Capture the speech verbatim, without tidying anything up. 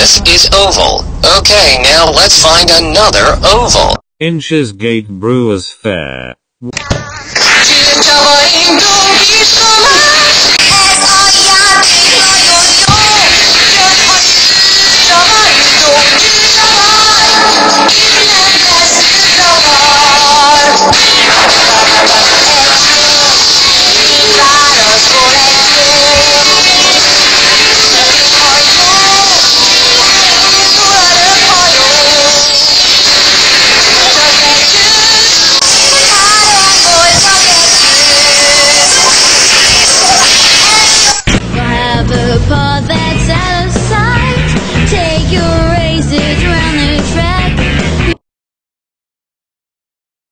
This is oval. Okay, now let's find another oval. Inshes Gate, Brewers Fayre.